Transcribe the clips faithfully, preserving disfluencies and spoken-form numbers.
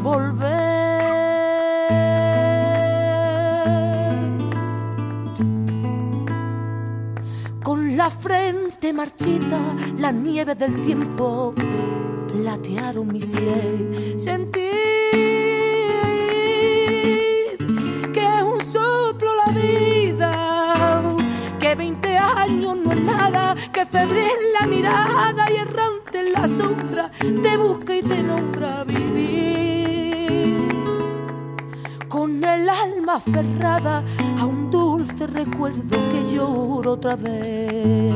volver. Con la frente marchita, la nieve del tiempo platearon mi sien. Sentir que es un soplo la vida, que veinte años no es nada, que febril la mirada y errante en la sombra te busca y te nombra vivir. Con el alma aferrada a un dulce recuerdo que lloro otra vez.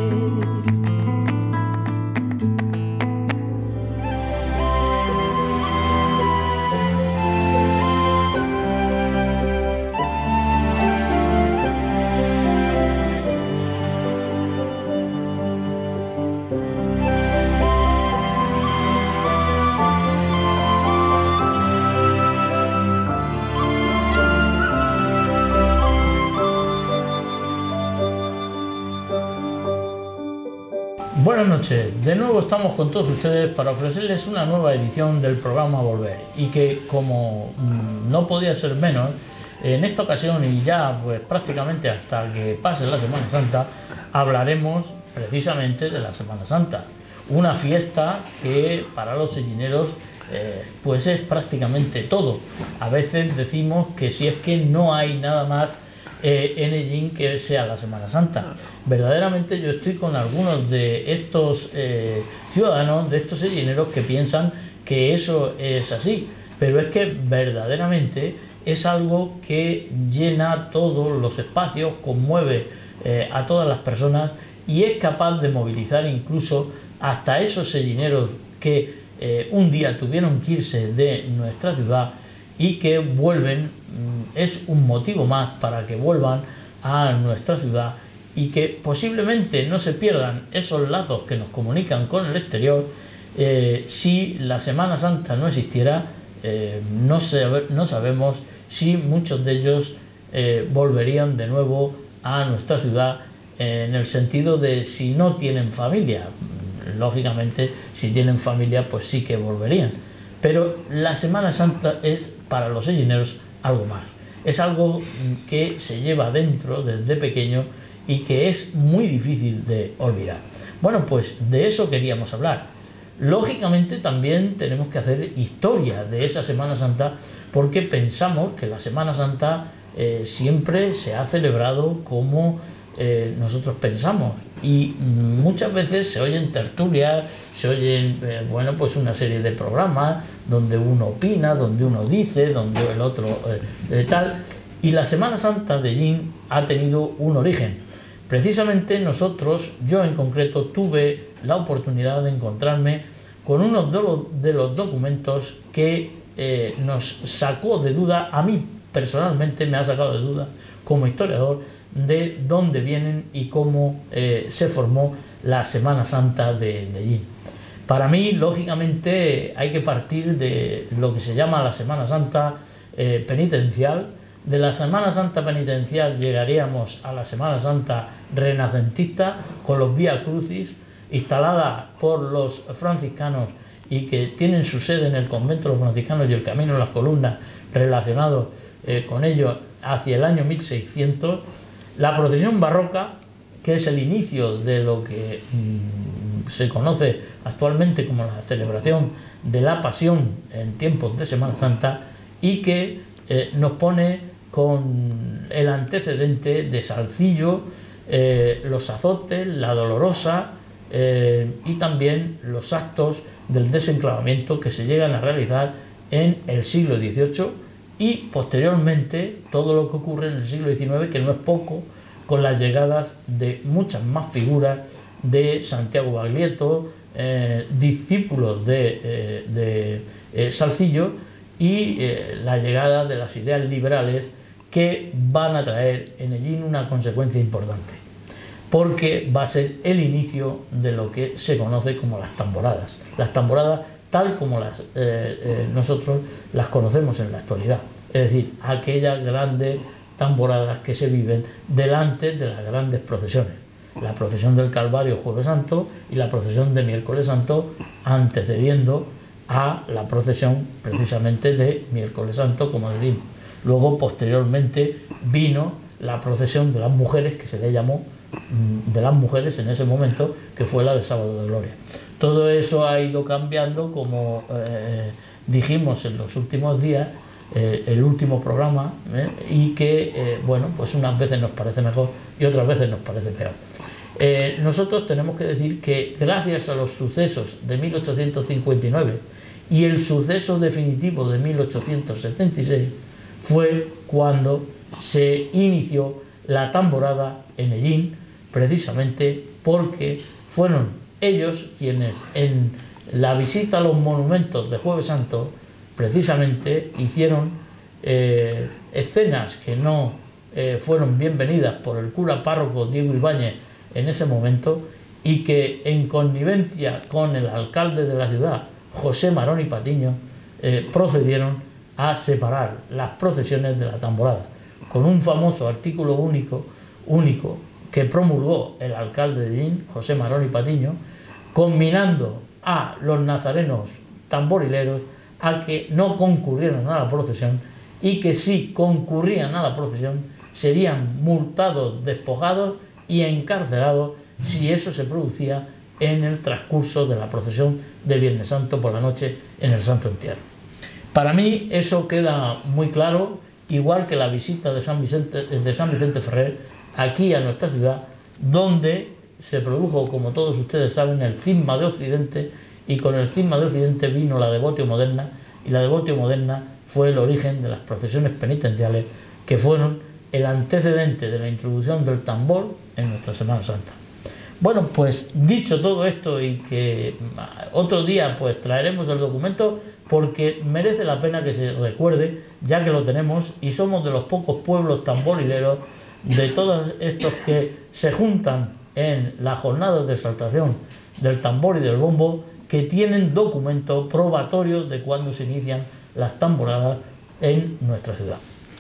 Buenas noches, de nuevo estamos con todos ustedes para ofrecerles una nueva edición del programa Volver, y que, como mmm, no podía ser menos, en esta ocasión y ya pues prácticamente hasta que pase la Semana Santa, hablaremos precisamente de la Semana Santa, una fiesta que para los sellineros eh, pues es prácticamente todo. A veces decimos que si es que no hay nada más eh, en Ellín que sea la Semana Santa. Verdaderamente yo estoy con algunos de estos eh, ciudadanos, de estos sellineros, que piensan que eso es así, pero es que verdaderamente es algo que llena todos los espacios, conmueve eh, a todas las personas y es capaz de movilizar incluso hasta esos sellineros que eh, un día tuvieron que irse de nuestra ciudad y que vuelven. Es un motivo más para que vuelvan a nuestra ciudad y que posiblemente no se pierdan esos lazos que nos comunican con el exterior. Eh, si la Semana Santa no existiera, eh, no, sabe, no sabemos si muchos de ellos eh, volverían de nuevo a nuestra ciudad, eh, en el sentido de si no tienen familia. Lógicamente, si tienen familia, pues sí que volverían. Pero la Semana Santa es para los sellineros algo más. Es algo que se lleva dentro desde pequeño y que es muy difícil de olvidar. Bueno, pues de eso queríamos hablar. Lógicamente también tenemos que hacer historia de esa Semana Santa, porque pensamos que la Semana Santa eh, siempre se ha celebrado como eh, nosotros pensamos, y muchas veces se oyen tertulias, se oyen eh, bueno, pues una serie de programas donde uno opina, donde uno dice, donde el otro eh, eh, tal, y la Semana Santa de Ellín ha tenido un origen. Precisamente nosotros, yo en concreto, tuve la oportunidad de encontrarme con uno de los, de los documentos que eh, nos sacó de duda, a mí personalmente me ha sacado de duda como historiador, de dónde vienen y cómo eh, se formó la Semana Santa de, de Ellín. Para mí, lógicamente, hay que partir de lo que se llama la Semana Santa eh, penitencial. De la Semana Santa penitencial llegaríamos a la Semana Santa renacentista, con los Vía Crucis, instalada por los franciscanos y que tienen su sede en el convento de los franciscanos y el Camino de las Columnas relacionados eh, con ello hacia el año mil seiscientos. La procesión barroca, que es el inicio de lo que mmm, se conoce actualmente como la celebración de la Pasión en tiempos de Semana Santa, y que eh, nos pone con el antecedente de Salcillo, eh, los azotes, la Dolorosa eh, y también los actos del desenclavamiento que se llegan a realizar en el siglo dieciocho, y posteriormente todo lo que ocurre en el siglo diecinueve, que no es poco, con las llegadas de muchas más figuras de Santiago Baglietto, eh, discípulos de, eh, de eh, Salcillo, y eh, la llegada de las ideas liberales, que van a traer en Ellín una consecuencia importante, porque va a ser el inicio de lo que se conoce como las tamboradas. Las tamboradas tal como las, eh, eh, nosotros las conocemos en la actualidad, es decir, aquellas grandes tamboradas que se viven delante de las grandes procesiones. La procesión del Calvario Jueves Santo y la procesión de Miércoles Santo, antecediendo a la procesión precisamente de Miércoles Santo, como decimos. Luego, posteriormente, vino la procesión de las mujeres, que se le llamó de las mujeres en ese momento, que fue la de Sábado de Gloria. Todo eso ha ido cambiando, como eh, dijimos en los últimos días, eh, el último programa, eh, y que, eh, bueno, pues unas veces nos parece mejor y otras veces nos parece peor. Eh, nosotros tenemos que decir que gracias a los sucesos de mil ochocientos cincuenta y nueve y el suceso definitivo de mil ochocientos setenta y seis fue cuando se inició la tamborada en Ellín, precisamente porque fueron ellos quienes en la visita a los monumentos de Jueves Santo precisamente hicieron eh, escenas que no eh, fueron bienvenidas por el cura párroco Diego Ibáñez en ese momento, y que en connivencia con el alcalde de la ciudad, José Marón y Patiño, eh, procedieron a separar las procesiones de la tamborada, con un famoso artículo único, único que promulgó el alcalde de Ellín, José Marón y Patiño, combinando a los nazarenos tamborileros a que no concurrieran a la procesión, y que si concurrían a la procesión serían multados, despojados y encarcelados si eso se producía en el transcurso de la procesión de Viernes Santo por la noche en el Santo Entierro. Para mí eso queda muy claro, igual que la visita de San Vicente, de San Vicente Ferrer aquí a nuestra ciudad, donde se produjo, como todos ustedes saben, el cisma de Occidente, y con el cisma de Occidente vino la devotio moderna, y la devotio moderna fue el origen de las procesiones penitenciales, que fueron el antecedente de la introducción del tambor en nuestra Semana Santa. Bueno, pues dicho todo esto, y que otro día pues traeremos el documento, porque merece la pena que se recuerde, ya que lo tenemos y somos de los pocos pueblos tamborileros, de todos estos que se juntan en las jornadas de exaltación del tambor y del bombo, que tienen documentos probatorios de cuando se inician las tamboradas en nuestra ciudad.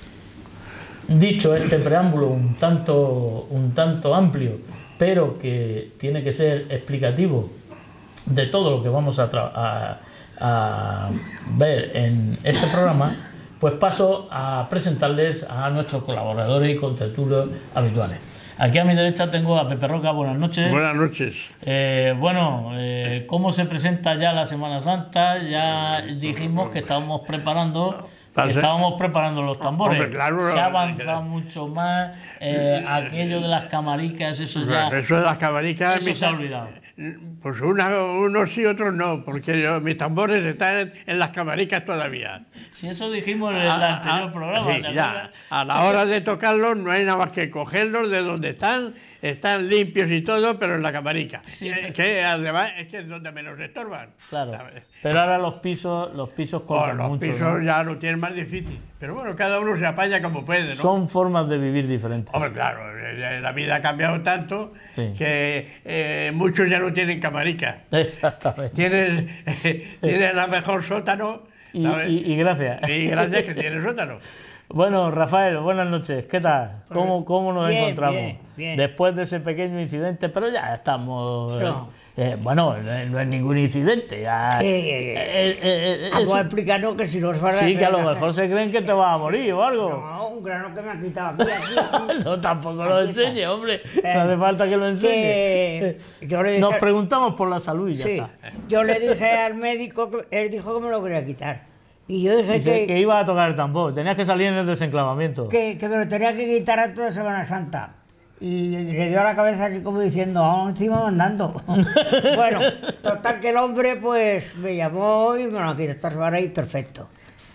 Dicho este preámbulo un tanto, un tanto amplio, pero que tiene que ser explicativo de todo lo que vamos a, a, a ver en este programa, pues paso a presentarles a nuestros colaboradores y contertulios habituales. Aquí a mi derecha tengo a Pepe Roca. Buenas noches. Buenas noches. Eh, bueno, eh, ¿cómo se presenta ya la Semana Santa? Ya dijimos que estábamos preparando... Estábamos preparando los tambores. Hombre, claro, se ha avanzado mucho más. Eh, aquello de las camaricas, eso ya. Eso de las camaricas. Eso se ha olvidado. Pues una, unos sí, otros no, porque yo, mis tambores están en, en las camaricas todavía. Si eso dijimos en el a, anterior a, programa. Sí, ya, a la hora de tocarlos no hay nada más que cogerlos de donde están. Están limpios y todo, pero en la camarica. Sí. Que, que además es que es donde menos estorban. Claro. ¿Sabes? Pero ahora los pisos, los pisos cortan oh, mucho. Los pisos, ¿no?, ya lo tienen más difícil. Pero bueno, cada uno se apaña como puede, ¿no? Son formas de vivir diferentes. Hombre, claro, la vida ha cambiado tanto, sí, que eh, muchos ya no tienen camarica. Exactamente. Tienen, eh, tienen la mejor sótano. Y, y, y gracias. Y gracias que tienen sótano. Bueno, Rafael, buenas noches. ¿Qué tal? ¿Cómo, cómo nos bien, encontramos? Bien, bien. Después de ese pequeño incidente, pero ya estamos... No. Eh, bueno, no es ningún incidente. Ya, sí, eh, eh, eh, vamos a explicarnos que si nos van a... Sí, que a lo mejor se creen que te vas a morir o algo. No, un grano que me ha quitado aquí, aquí. No, tampoco aquí lo enseñe, está, hombre. Eh, no hace falta que lo enseñe. Que yo le dije, nos preguntamos por la salud y ya sí, está. Yo le dije al médico, que él dijo que me lo quería quitar. Y yo dije que, que, que iba a tocar el tambor, tenías que salir en el desenclavamiento. Que, que me lo tenía que quitar antes de Semana Santa. Y le dio a la cabeza así como diciendo, vamos encima mandando. Bueno, total que el hombre pues me llamó y me lo quitó esta semana y perfecto.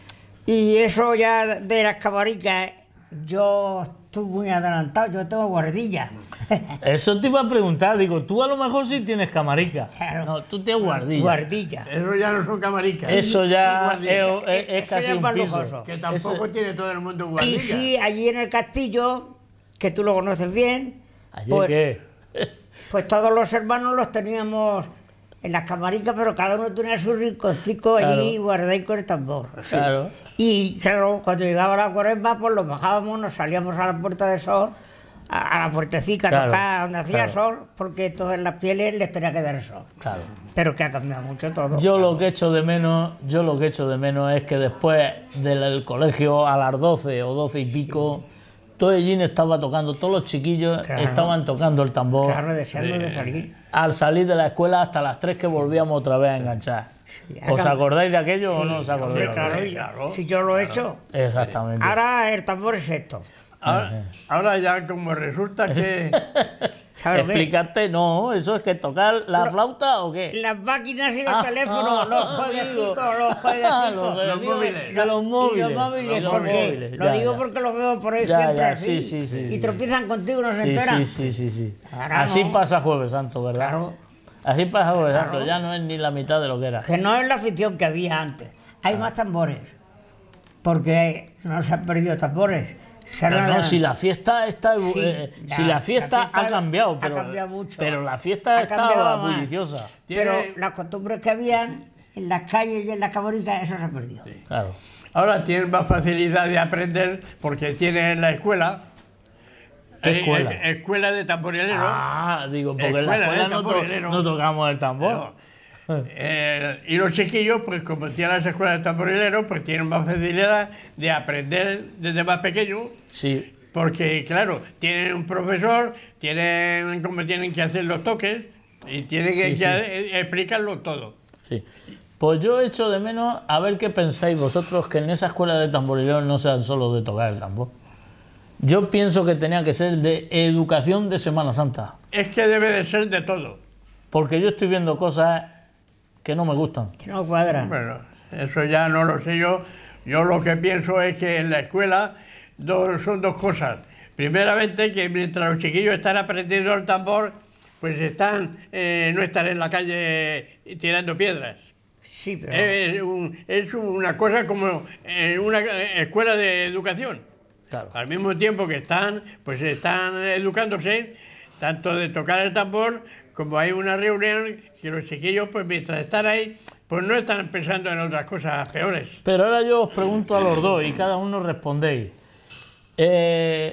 Y eso ya de las camaricas, yo estoy muy adelantado, yo tengo guardilla. Eso te iba a preguntar, digo, tú a lo mejor sí tienes camarica. Claro. No, tú tienes guardilla. Guardilla. Eso ya no son camaricas. Eso ya es, es, es casi un piso. Lujoso. Que tampoco eso... tiene todo el mundo guardilla. Y sí, allí en el castillo, que tú lo conoces bien. ¿Allí pues, qué? Pues todos los hermanos los teníamos en las camaricas, pero cada uno tenía su rinconcito allí, claro, guardado con el tambor. Sí. Claro. Y claro, cuando llegaba la cuaresma, pues los bajábamos, nos salíamos a la Puerta del Sol a, a la puertecica, a Claro, tocar donde hacía claro. sol, porque todas las pieles les tenía que dar el sol. Claro. Pero que ha cambiado mucho todo. Yo lo que echo de menos, yo lo que echo de menos es que después del colegio a las doce o doce y pico, todo el gin estaba tocando, todos los chiquillos Claro. estaban tocando el tambor. Claro, deseando de salir. Al salir de la escuela hasta las tres que volvíamos otra vez a enganchar. ha ¿Os cam- acordáis de aquello o Sí, no os hombre, acordáis? claro, claro, si yo lo he hecho. Exactamente. Ahora el tambor es esto. Ahora, ahora ya como resulta que... ¿Sabes lo que? Explícate, no, eso es que tocar la Lo- flauta o qué. Las máquinas y los Ah, teléfonos, ah, los ah, jueguecitos, amigo. los Ah, jueguecitos. los Los móviles. De los móviles. Y los móviles, Y los ¿por qué? móviles, Lo ya, digo ya. porque los veo por ahí Ya, siempre ya, así. sí, sí, sí, y sí. tropiezan contigo, no se Sí, enteran. sí, sí, sí, sí. Ahora Así no. pasa Jueves Santo, ¿verdad? Claro. Así pasa Jueves Claro. Santo, ya no es ni la mitad de lo que era. Que no es la afición que había antes. Hay más tambores. Porque no se han perdido tambores. Se han- Pero no, si la fiesta está, Sí, eh, la- si la fiesta, la fiesta ha cambiado, ha pero, cambiado mucho. pero la fiesta Ha estaba cambiado más. bulliciosa. Pero Tiene- las costumbres que habían en las calles y en las caboricas, eso se ha perdido. Claro. Ahora tienen más facilidad de aprender porque tienen la escuela. ¿Qué eh, escuela? eh, escuela de tamborilero. Ah, digo, porque en la Escuela, escuela ¿eh? no, to- Tamborilero. no tocamos el tambor. No. Eh, y los chiquillos, pues como tienen las escuelas de tamborilero, pues tienen más facilidad de aprender desde más pequeños. Sí, Porque, claro, tienen un profesor, tienen cómo tienen que hacer los toques y tienen que, Sí, sí. que explicarlo todo. sí. Pues yo echo de menos a ver qué pensáis vosotros que en esa escuela de tamborileros no sean solo de tocar el tambor. Yo pienso que tenía que ser de educación de Semana Santa. Es que debe de ser de todo. Porque yo estoy viendo cosas que no me gustan. Que no cuadran. Bueno, eso ya no lo sé yo. Yo lo que pienso es que en la escuela dos, son dos cosas. Primeramente, que mientras los chiquillos están aprendiendo el tambor, pues están, eh, no están en la calle tirando piedras. Sí, pero... Es, un- es una cosa como eh, una escuela de educación. Claro. Al mismo tiempo que están, pues están educándose, tanto de tocar el tambor, como hay una reunión que los chiquillos, pues mientras están ahí, pues no están pensando en otras cosas peores. Pero ahora yo os pregunto a los dos y cada uno respondéis. Eh,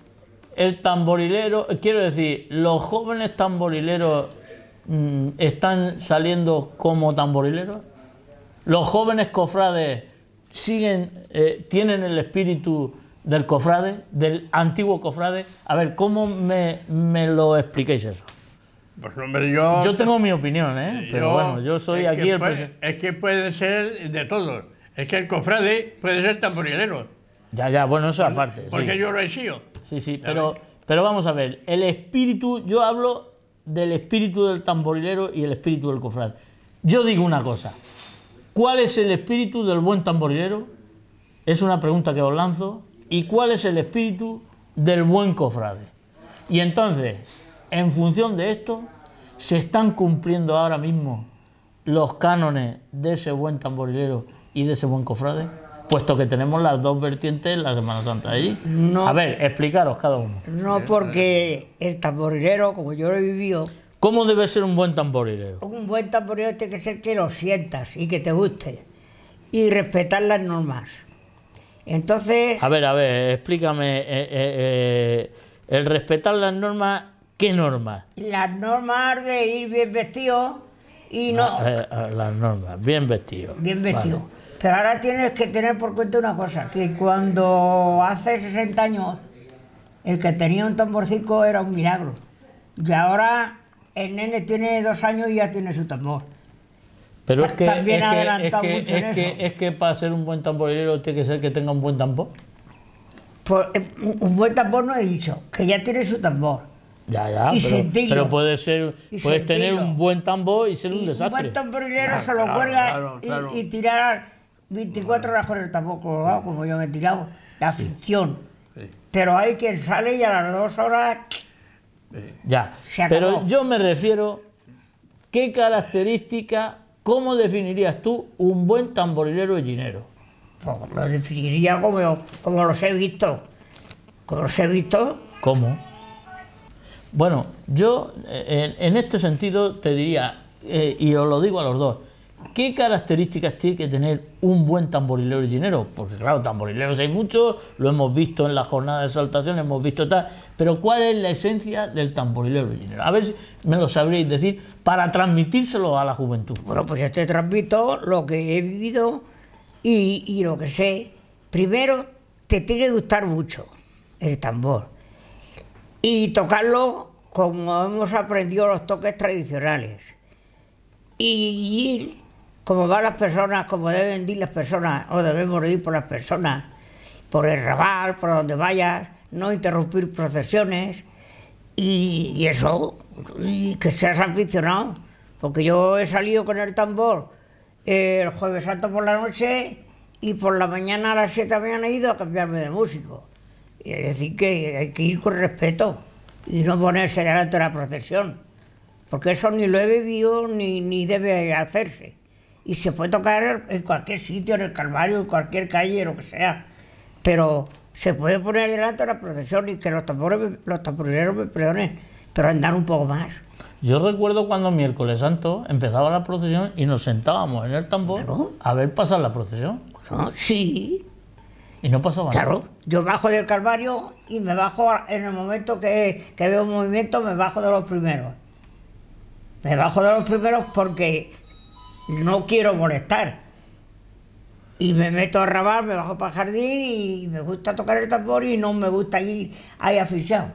el tamborilero, quiero decir, los jóvenes tamborileros mm, están saliendo como tamborileros. Los jóvenes cofrades siguen, eh, tienen el espíritu del cofrade, del antiguo cofrade. A ver, ¿cómo me, me lo explicáis eso? Pues hombre, yo... Yo tengo mi opinión, ¿eh? Pero yo- bueno, yo soy es aquí que el puede- presi- Es que puede ser de todos. Es que el cofrade puede ser tamborilero, Ya, ya, bueno, eso aparte. porque sí. yo lo he sido. Sí, sí, pero, pero vamos a ver, el espíritu, yo hablo del espíritu del tamborilero y el espíritu del cofrade. Yo digo una cosa, ¿cuál es el espíritu del buen tamborilero? Es una pregunta que os lanzo. ¿Y cuál es el espíritu del buen cofrade? Y entonces, en función de esto, se están cumpliendo ahora mismo los cánones de ese buen tamborilero y de ese buen cofrade, puesto que tenemos las dos vertientes en la Semana Santa allí. No. A ver, explicaros cada uno. No porque el tamborilero, como yo lo he vivido, ¿Cómo debe ser un buen tamborilero? un buen tamborilero tiene que ser que lo sientas y que te guste y respetar las normas. Entonces, A ver, a ver, explícame, eh, eh, eh, el respetar las normas, ¿qué normas? las normas de ir bien vestido y no Eh, eh, las normas, bien vestido. bien vestido. Vale. Pero ahora tienes que tener por cuenta una cosa, que cuando hace sesenta años el que tenía un tamborcico era un milagro. Y ahora el nene tiene dos años y ya tiene su tambor. Pero es que, es También ha que, es adelantado que, mucho en es que, eso. es que para ser un buen tamborilero tiene que ser que tenga un buen tambor. Pues, eh, un un buen tambor no he dicho, que ya tiene su tambor. Ya, ya, Y pero, sentirlo. pero puede ser, Y puedes tener sentirlo. un buen tambor y ser un Y un desastre. buen tamborilero Claro, se lo claro, cuelga claro, y- claro. Y, tirar veinticuatro horas con el tambor colgado, como yo me he tirado. La ficción. Sí. Pero hay quien sale y a las dos horas... Ya, Se acabó. pero yo me refiero, ¿qué característica, cómo definirías tú un buen tamborilero llinero? Pues, lo definiría como, como los he visto. Como los he visto, ¿Cómo? Bueno, yo eh, en, en este sentido te diría, eh, y os lo digo a los dos, ¿qué características tiene que tener un buen tamborilero y llinero? Porque claro, tamborileros hay muchos, lo hemos visto en la jornada de exaltación, hemos visto tal, pero ¿cuál es la esencia del tamborilero y llinero? A ver si me lo sabréis decir para transmitírselo a la juventud. Bueno, pues yo te transmito lo que he vivido y, y lo que sé. Primero, te tiene que gustar mucho el tambor y tocarlo como hemos aprendido los toques tradicionales y ir como van las personas, como deben ir las personas o debemos ir por las personas, por el rabal, por donde vayas, no interrumpir procesiones y, y eso, y que seas aficionado, porque yo he salido con el tambor eh, el Jueves Santo por la noche y por la mañana a las siete de la mañana he ido a cambiarme de músico. Y es decir, que hay que ir con respeto y no ponerse delante de la procesión, porque eso ni lo he vivido ni, ni debe hacerse. Y se puede tocar en cualquier sitio, en el Calvario, en cualquier calle, lo que sea, pero se puede poner delante de la procesión y que los tambores, los tamborileros me perdonen, pero andar un poco más. Yo recuerdo cuando miércoles santo empezaba la procesión y nos sentábamos en el tambor Claro. a ver pasar la procesión. ¿No? Sí, Y no pasaba nada. claro. Yo bajo del Calvario y me bajo en el momento que, que veo un movimiento, me bajo de los primeros. Me bajo de los primeros porque no quiero molestar. Y me meto a rabar, me bajo para el jardín y me gusta tocar el tambor y no me gusta ir ahí asfixiado.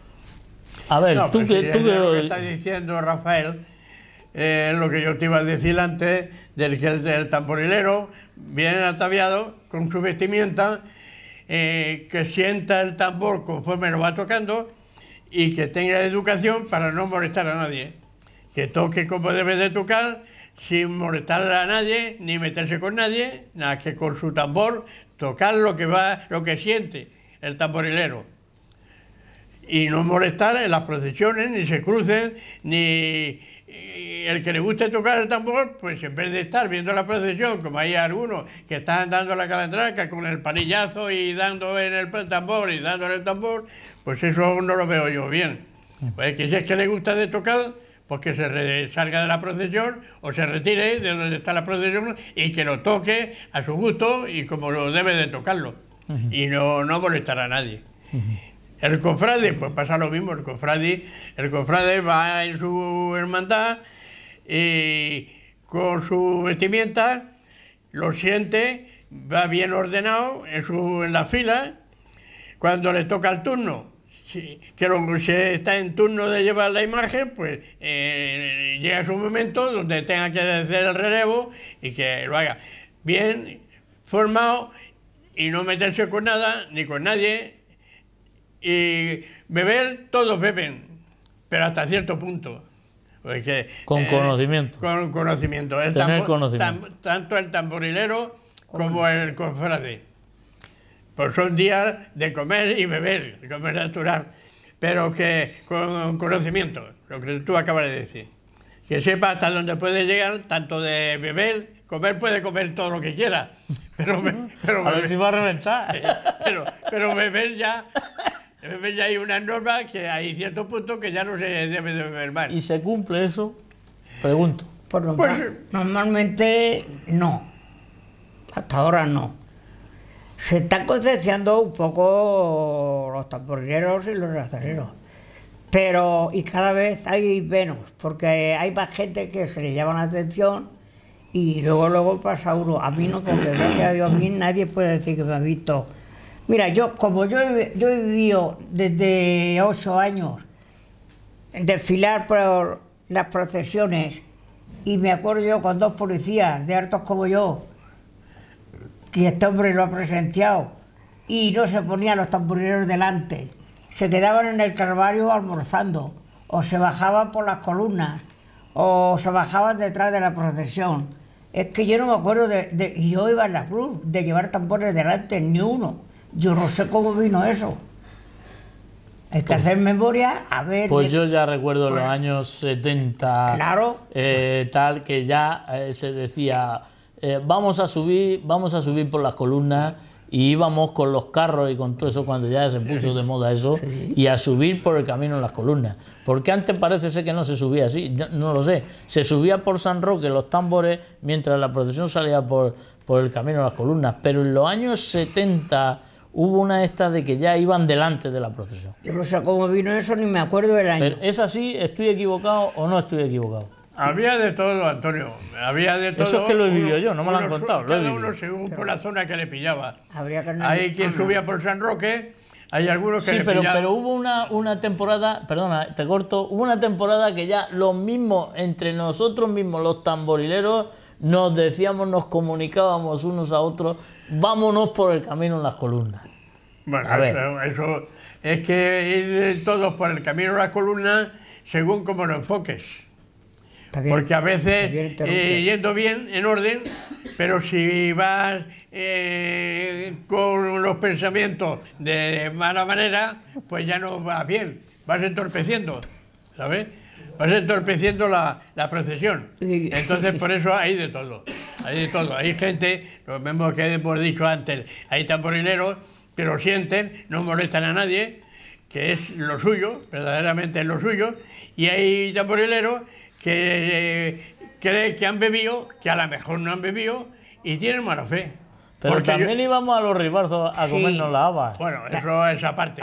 A ver, No, tú pero que... si tú es que... lo que está diciendo Rafael, eh, es lo que yo te iba a decir antes, del que el, el tamborilero viene ataviado con su vestimenta, eh, que sienta el tambor conforme lo va tocando y que tenga educación para no molestar a nadie. Que toque como debe de tocar, sin molestar a nadie, ni meterse con nadie, nada, que con su tambor tocar lo que va, lo que siente el tamborilero. Y no molestar en las procesiones, ni se crucen, ni el que le guste tocar el tambor, pues en vez de estar viendo la procesión, como hay algunos que están dando la calandraca con el palillazo y dando en el tambor y dando en el tambor, pues eso no lo veo yo bien. Pues que si es que le gusta de tocar, pues que se re- salga de la procesión o se retire de donde está la procesión y que lo toque a su gusto y como lo debe de tocarlo. Uh-huh. Y no, no molestar a nadie. Uh-huh. El cofrade, pues pasa lo mismo, el cofrade, el cofrade va en su hermandad y con su vestimenta lo siente, va bien ordenado en, su, en la fila, cuando le toca el turno, si, que lo, si está en turno de llevar la imagen, pues eh, llega su momento donde tenga que hacer el relevo y que lo haga bien formado y no meterse con nada ni con nadie. Y beber, todos beben, pero hasta cierto punto. Porque, con eh, conocimiento. Con conocimiento. El Tener tambor, conocimiento. Tam, tanto el tamborilero como el cofrade. Pues son días de comer y beber, de comer natural, pero que con conocimiento, lo que tú acabas de decir. Que sepa hasta dónde puede llegar, tanto de beber, comer puede comer todo lo que quiera, pero, pero a beber, ver si va a reventar. Pero, pero beber ya... Ya hay una norma que hay ciertos puntos que ya no se debe de beber más. ¿Y se cumple eso? Pregunto. Pues, normal, pues normalmente no. Hasta ahora no. Se están concienciando un poco los tamborileros y los nazareros. Pero, y cada vez hay menos, porque hay más gente que se le llama la atención y luego luego pasa uno. A mí no, porque gracias a Dios a mí nadie puede decir que me ha visto. Mira, yo como yo he, yo he vivido desde ocho años desfilar por las procesiones y me acuerdo yo con dos policías de hartos como yo, y este hombre lo ha presenciado, y no se ponían los tamborileros delante, se quedaban en el Calvario almorzando, o se bajaban por las columnas, o se bajaban detrás de la procesión. Es que yo no me acuerdo de, de y yo iba en la cruz, de llevar tambores delante, ni uno. Yo no sé cómo vino eso. Hay que pues, hacer memoria, a ver... Pues yo ya recuerdo pues, los años setenta, claro. eh, tal, que ya eh, se decía, eh, vamos a subir, vamos a subir por las columnas y íbamos con los carros y con todo eso cuando ya se puso de moda eso, sí. Y a subir por el camino en las columnas. Porque antes parece ser que no se subía así, no, no lo sé. Se subía por San Roque los tambores mientras la procesión salía por, por el camino en las columnas. Pero en los años setenta hubo una esta de que ya iban delante de la procesión. Yo no sé cómo vino eso, ni me acuerdo del año. Pero ¿es así? ¿Estoy equivocado o no estoy equivocado? Había de todo, Antonio, había de todo. Eso es que lo he vivido uno, yo, no me lo han contado. Lo Cada uno según por la zona que le pillaba. Habría que hay quien subía por San Roque, hay algunos que sí, le pero, pillaban. pero hubo una, una temporada, perdona, te corto, hubo una temporada que ya los mismos, entre nosotros mismos, los tamborileros, nos decíamos, nos comunicábamos unos a otros, vámonos por el camino en las columnas. Bueno, a ver. Eso, eso es que ir todos por el camino en las columnas según como lo enfoques. Bien, porque a veces eh, yendo bien, en orden, pero si vas eh, con los pensamientos de mala manera, pues ya no vas bien, vas entorpeciendo, ¿sabes? Vas entorpeciendo la, la procesión. Entonces por eso hay de todo, hay de todo. Hay gente, lo mismo que hemos dicho antes, hay tamborileros que lo sienten, no molestan a nadie, que es lo suyo, verdaderamente es lo suyo, y hay tamborileros que eh, creen que han bebido, que a lo mejor no han bebido y tienen mala fe. Pero porque también yo... íbamos a los ribarzos a sí. comernos las habas. Bueno, eso es aparte.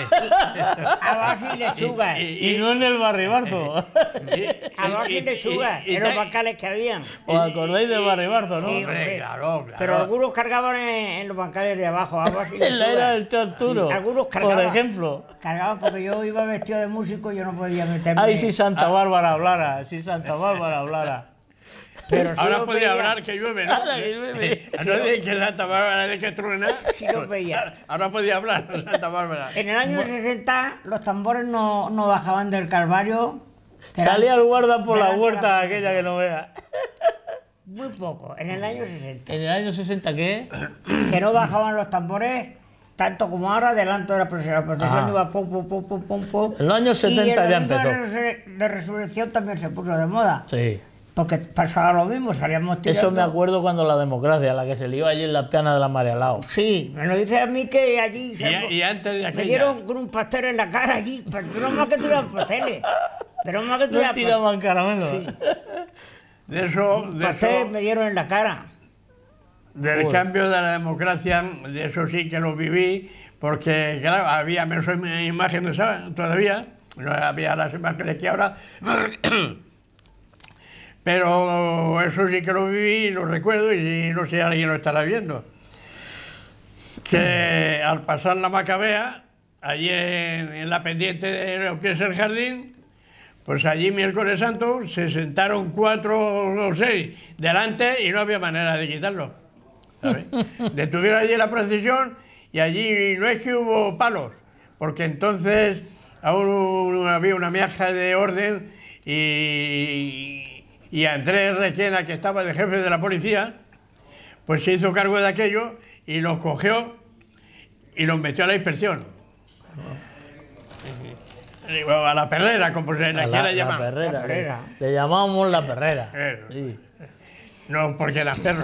Habas y lechugas. Y, y, y no en el barribarzo. Habas y lechugas, en los bancales que habían. ¿Os acordáis del barribarzo, no? Sí, hombre, claro, claro. Pero algunos cargaban en, en los bancales de abajo, habas y lechugas. En la era del tío Arturo, algunos cargaban, por ejemplo. Cargaban porque yo iba vestido de músico y yo no podía meterme. Ay, si Santa Bárbara hablara, si Santa Bárbara hablara. Pero si ahora podía hablar que llueve, ¿no? Ahora que llueve. No de que Santa Bárbara, de que truena. Sí lo veía. Ahora podía hablar Santa Bárbara. En el año sesenta los tambores no, no bajaban del Calvario. Salía el guarda por la huerta aquella que no vea. Muy poco, en el año sesenta. ¿En el año sesenta qué? Que no bajaban los tambores tanto como ahora delante de la procesión. La procesión iba pum, pum, pum, pum, pum, pum. En los años setenta ya empezó. Y el domingo de resurrección también se puso de moda. Sí. Porque pasaba lo mismo, salíamos tirando. Eso me acuerdo cuando la democracia, la que se lió allí en las pianas de la María Lao. Sí, me lo dice a mí que allí... Y, a, y antes de aquella... Me dieron con un pastel en la cara allí, pero más que tiraban pasteles. Pero más que tiraban... No tiraban caramelos. Sí. De eso... De pastel eso, me dieron en la cara. Del Joder. Cambio de la democracia, de eso sí que lo viví, porque, claro, había menos imágenes todavía, no había las imágenes que ahora... Pero eso sí que lo viví y lo recuerdo y no sé si alguien lo estará viendo. Que al pasar la Macabea, allí en, en la pendiente de lo que es el jardín, pues allí miércoles santo se sentaron cuatro o seis delante y no había manera de quitarlo, ¿sabes? Detuvieron allí la procesión y allí no es que hubo palos, porque entonces aún había una miaja de orden y... Y Andrés Requena, que estaba de jefe de la policía, pues se hizo cargo de aquello y los cogió y los metió a la inspección. A la perrera, como se la quiera llamar. La perrera, la perrera. Le llamábamos la perrera. Eh, sí. No, porque eran perros.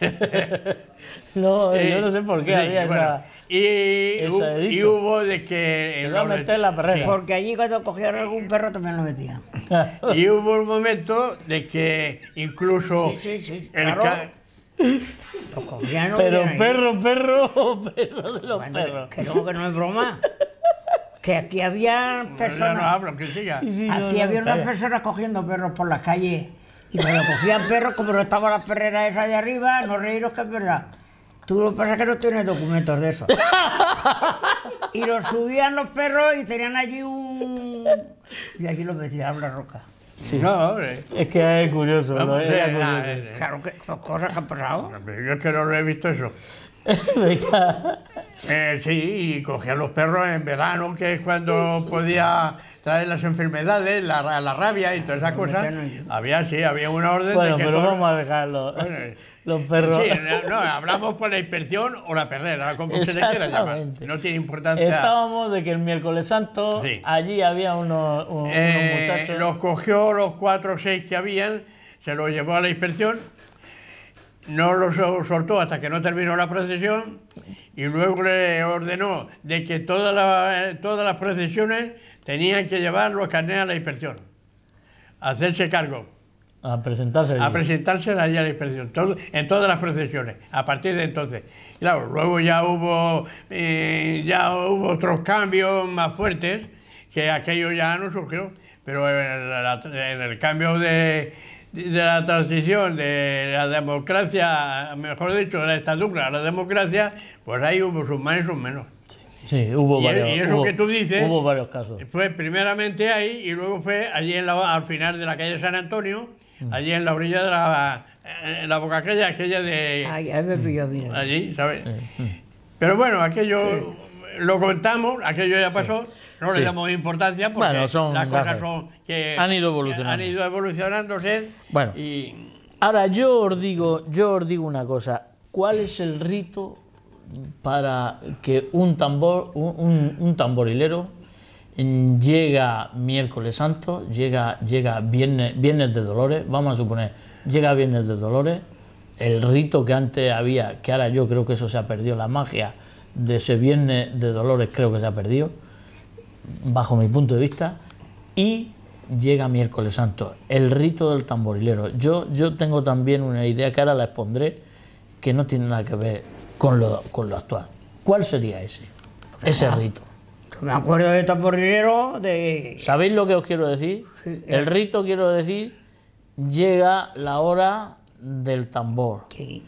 No, eh, yo no sé por qué sí, había bueno, esa... Y, esa y hubo de que... Te lo meter en la perrera. Porque allí cuando cogían algún perro también lo metían. Y hubo un momento de que incluso... Sí, sí, sí. El claro. ca... Lo cogían, Pero perro, perro, perro de los bueno, perros. Que no, que no es broma. Que aquí había personas... No, no hablo, que siga. Sí, sí, aquí no, había no, unas personas cogiendo perros por las calles. Y cuando cogían perros, como no estaba la perrera esa de arriba, no reíros que es verdad. Tú lo que pasa es que no tienes documentos de eso. Y los subían los perros y tenían allí un... Y allí los metían a la roca. Sí. No, hombre. Es que es curioso. No, ¿no? Es curioso. Nah, eh, claro que son cosas que han pasado. Yo es que no lo he visto eso. eh, sí, y cogían los perros en verano, que es cuando podía traer las enfermedades, la, la rabia y todas esas cosas. Había, sí, había una orden bueno, de que... pero todo... vamos a dejarlo. Bueno, los perros... Sí, no, hablamos por la inspección o la perrera, como se le quiera llamar. No tiene importancia. Estábamos de que el miércoles santo, sí. Allí había unos, unos eh, muchachos... Los cogió los cuatro o seis que habían, se los llevó a la inspección, no los soltó hasta que no terminó la procesión y luego le ordenó de que todas las, todas las procesiones tenían que llevar los carnets a la inspección, a hacerse cargo. A presentarse allí. A presentarse allí a la inspección, todo, en todas las procesiones, a partir de entonces. Claro, luego ya hubo, eh, ya hubo otros cambios más fuertes, que aquello ya no surgió, pero en el, en el cambio de, de la transición de la democracia, mejor dicho, de la dictadura a la democracia, pues ahí hubo sus más y sus menos. Sí, hubo y, varios, y eso hubo, que tú dices, hubo varios casos. Fue primeramente ahí y luego fue allí en la, al final de la calle San Antonio, mm. allí en la orilla de la, en la boca aquella, aquella de... Ay, ahí me pilló, mira. Allí, ¿sabes? Sí. Pero bueno, aquello sí. lo contamos, aquello ya pasó, sí. no le sí. damos importancia porque bueno, son las cosas gajes. son que han ido evolucionando. Han ido evolucionándose. Bueno, y... ahora yo os digo, yo os digo una cosa, ¿cuál es el rito para que un tambor, un, un tamborilero llega miércoles santo, llega, llega viernes, viernes de Dolores, vamos a suponer, llega viernes de Dolores, el rito que antes había, que ahora yo creo que eso se ha perdido, la magia de ese viernes de Dolores creo que se ha perdido, bajo mi punto de vista, y llega miércoles santo, el rito del tamborilero. Yo, yo tengo también una idea que ahora la expondré, que no tiene nada que ver con lo, con lo actual. ¿Cuál sería ese? Ese ah, rito. Me acuerdo de tamborilero de... ¿Sabéis lo que os quiero decir? Sí, el rito, quiero decir, llega la hora del tambor. Sí.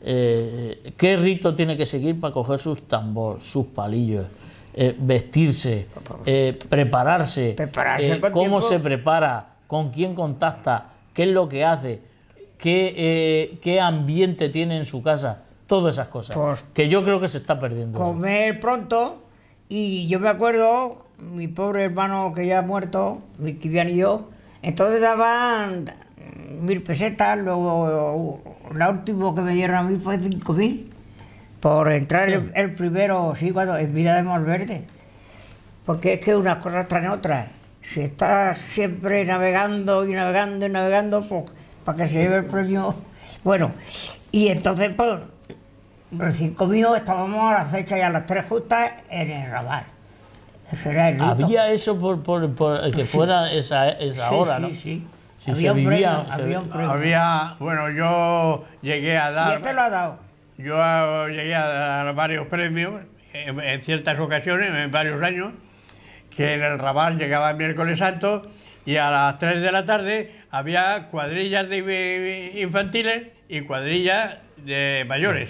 Eh, ¿Qué rito tiene que seguir para coger sus tambor, sus palillos, eh, vestirse, eh, prepararse, prepararse eh, cómo se prepara, con quién contacta, qué es lo que hace, qué, eh, qué ambiente tiene en su casa? Todas esas cosas, pues, que yo creo que se está perdiendo. Comer pronto, y yo me acuerdo, mi pobre hermano que ya ha muerto, mi Kivian y yo, entonces daban mil pesetas, luego la última que me dieron a mí fue cinco mil, por entrar el, el primero, sí, cuando en vida de Malverde, porque es que unas cosas traen otras. Si estás siempre navegando y navegando y navegando, pues para que se lleve el premio, bueno, y entonces pues recién comido, estábamos a las fechas y a las tres justas en el Raval. Ese era el rito. ¿Había eso por, por, por que sí. fuera esa, esa sí, hora, sí, no? Sí, sí. Si había, un vivía, premio, había un premio. Había, bueno, yo llegué a dar... ¿Y este lo ha dado? Yo llegué a dar varios premios, en, en ciertas ocasiones, en varios años, que en el Raval llegaba el miércoles santo y a las tres de la tarde había cuadrillas de infantiles y cuadrillas de mayores.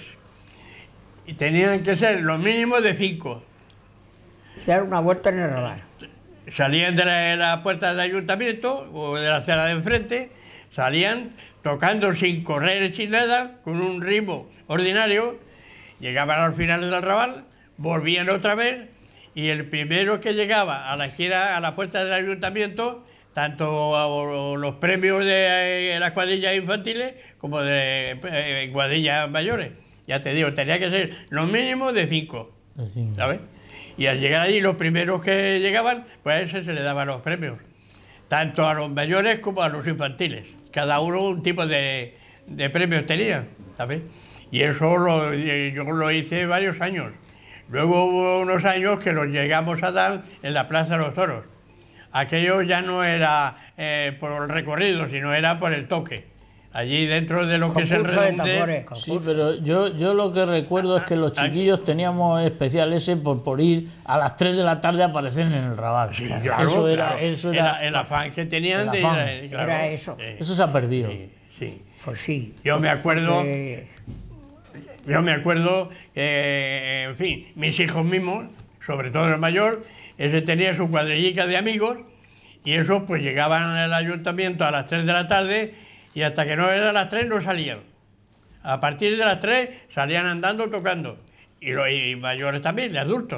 Y tenían que ser lo mínimo de cinco. Y dar una vuelta en el Raval. Salían de la, la puerta del ayuntamiento o de la acera de enfrente, salían tocando sin correr, sin nada, con un ritmo ordinario, llegaban al final del Raval, volvían otra vez, y el primero que llegaba a la esquina, a la puerta del ayuntamiento, tanto los premios de las cuadrillas infantiles como de eh, cuadrillas mayores. Ya te digo, tenía que ser lo mínimo de cinco, ¿sabes? Y al llegar allí, los primeros que llegaban, pues a ese se le daban los premios, tanto a los mayores como a los infantiles. Cada uno un tipo de, de premios tenía, ¿sabes? Y eso lo, yo lo hice varios años. Luego hubo unos años que los llegamos a dar en la Plaza de los Toros. Aquello ya no era eh, por el recorrido, sino era por el toque. Allí dentro de lo que es el redondel. Sí, pero yo, yo lo que recuerdo es que los chiquillos teníamos especial ese por, por ir a las tres de la tarde a aparecer en el Raval. Sí, claro, eso era, claro. Eso era, era el afán que tenían de ir a, claro, era eso. Sí. Eso se ha perdido. Sí, sí. Pues sí. Yo me acuerdo, porque... yo me acuerdo que, en fin, mis hijos mismos, sobre todo el mayor, ese tenía su cuadrillita de amigos y esos pues llegaban al ayuntamiento a las tres de la tarde y hasta que no eran las tres no salían. A partir de las tres salían andando, tocando. Y los y mayores también, de adultos.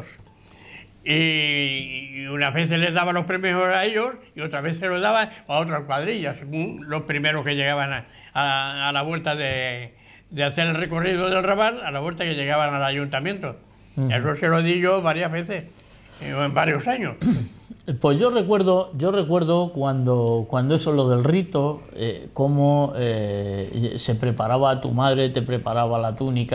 Y, y unas veces les daban los premios a ellos y otras veces los daban a otras cuadrillas, según los primeros que llegaban a, a, a la vuelta de, de hacer el recorrido del Raval, a la vuelta que llegaban al ayuntamiento. Uh-huh. Eso se lo di yo varias veces, en varios años. Pues yo recuerdo, yo recuerdo cuando, cuando eso lo del rito, eh, cómo eh, se preparaba tu madre, te preparaba la túnica,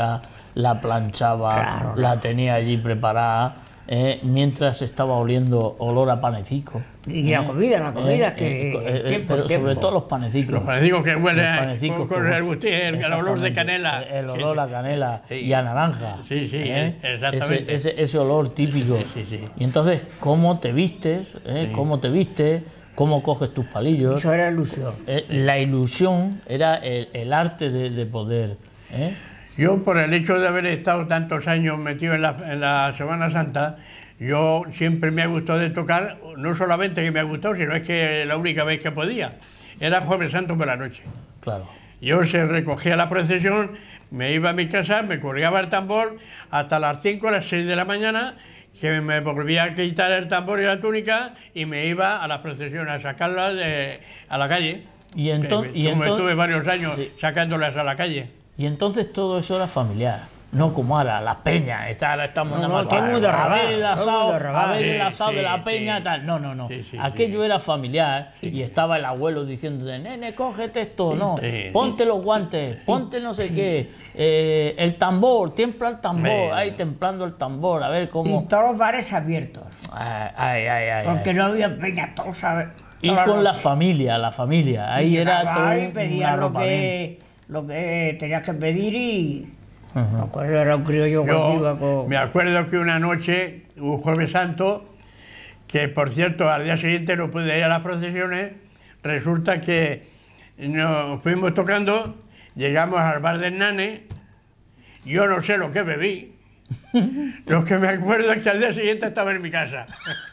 la planchaba, Claro, la tenía allí preparada, eh, mientras estaba oliendo olor a panecico. Y la comida, la comida, Eh, que... eh, eh, tiempo, pero tiempo. sobre todo los panecicos. Los panecicos que huelen Los a- panecicos con, con que- el, gusti- el- el olor de Exactamente. canela. El Sí, olor sí. a canela Sí. y a naranja. Sí, sí, ¿eh? exactamente. Ese, ese, ese olor típico. Sí, sí, sí. Y entonces, ¿cómo te vistes? ¿eh? Sí. ¿Cómo te vistes? ¿Cómo coges tus palillos? Eso era ilusión. Eh, la ilusión era el, el arte de, de poder. ¿eh? Yo, por el hecho de haber estado tantos años metido en la, en la Semana Santa, yo siempre me ha gustado de tocar, no solamente que me ha gustado, sino es que la única vez que podía. Era Jueves Santo por la noche. Claro. Yo se recogía la procesión, me iba a mi casa, me colgaba el tambor hasta las cinco o las seis de la mañana, que me volvía a quitar el tambor y la túnica y me iba a la procesión a sacarlas de, a la calle. Y, ento- Eh, y como enton- estuve varios años Sí. sacándolas a la calle. Y entonces todo eso era familiar. No como ahora, las peñas, está- ahora estamos No, nada no, más todo el mundo a arrabal, ver el todo el asado, mundo a arrabal. ver el Sí, asado de sí, la peña, sí. tal. No, no, no. Sí, sí, Aquello sí. era familiar y estaba el abuelo diciéndote, nene, cógete esto, no, Sí. ponte los guantes, ponte no sé qué, eh, el tambor, templa el tambor, Sí. ahí templando el tambor, a ver Y cómo... todos los bares abiertos. Ay, ay, ay, ay, Porque ay. no había peña, todos saben. Y con la familia, la familia, ahí era todo Y un pedías lo arropamiento. que, lo que tenías que pedir y... Ujú. Me acuerdo, era un criollo cuando iba Yo con... me acuerdo que una noche, un Jueves Santo, que por cierto al día siguiente no pude ir a las procesiones, resulta que nos fuimos tocando, llegamos al bar del Nane, yo no sé lo que bebí, lo que me acuerdo es que al día siguiente estaba en mi casa.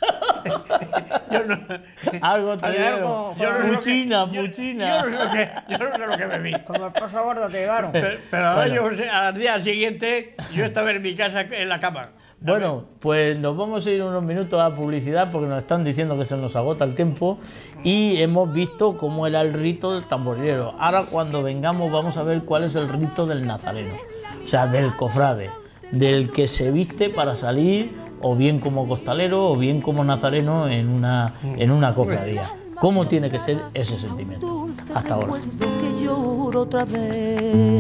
Yo no, Algo te Había dieron. algo- yo no sé lo que- Fuchina, yo- fuchina. Yo, no sé lo que, yo no sé lo que bebí. Como el paso gordo te llevaron. Pero, pero ahora Bueno. yo sé, al día siguiente yo estaba en mi casa en la cama. Bueno, pues nos vamos a ir unos minutos a publicidad porque nos están diciendo que se nos agota el tiempo y hemos visto cómo era el rito del tamborilero. Ahora cuando vengamos vamos a ver cuál es el rito del nazareno, o sea, del cofrade, del que se viste para salir o bien como costalero o bien como nazareno en una, en una cofradía. ¿Cómo tiene que ser ese sentimiento? Hasta ahora. Recuerdo que lloro otra vez.